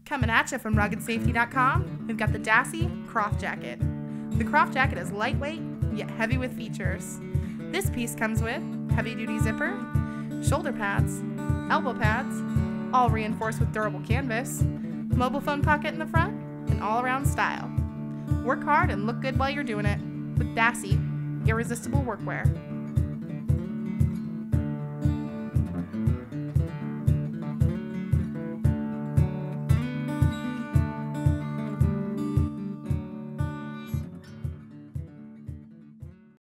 Coming at you from RuggedSafety.com, we've got the Dassy Croft Jacket. The Croft Jacket is lightweight, yet heavy with features. This piece comes with heavy-duty zipper, shoulder pads, elbow pads, all reinforced with durable canvas, mobile phone pocket in the front, and all-around style. Work hard and look good while you're doing it with Dassy Irresistible Workwear.